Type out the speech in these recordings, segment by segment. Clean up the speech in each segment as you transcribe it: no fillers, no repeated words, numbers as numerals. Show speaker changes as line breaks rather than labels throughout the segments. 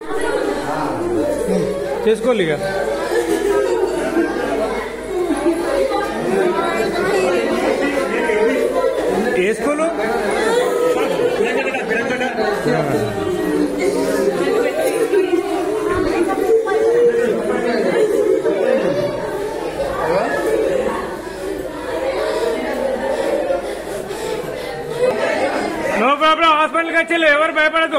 చేసుకోవాలి ఇక ఏ school no problem హాస్పిటల్కి వచ్చి ఎవరు భయపడదు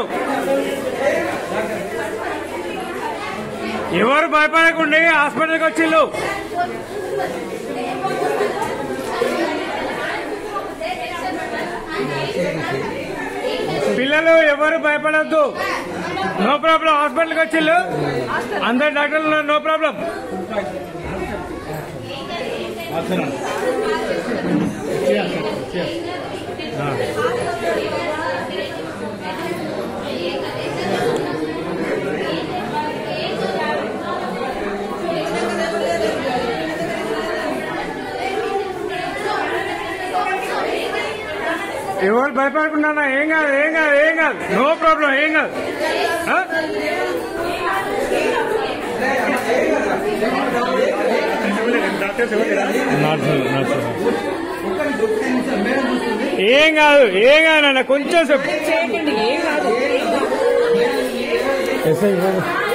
ఎవరు భయపడకుండా హాస్పిటల్కి వచ్చిళ్ళు పిల్లలు ఎవరు భయపడద్దు నో ప్రాబ్లం హాస్పిటల్కి వచ్చిళ్ళు అందరు డాక్టర్లు నో ప్రాబ్లం ఎవరు భయపడకుండా ఏం కాదు ఏం కాదు ఏం కాదు నో ప్రాబ్లం ఏం కాదు ఏం కాదు ఏం కాదు అన్న కొంచెం సేపు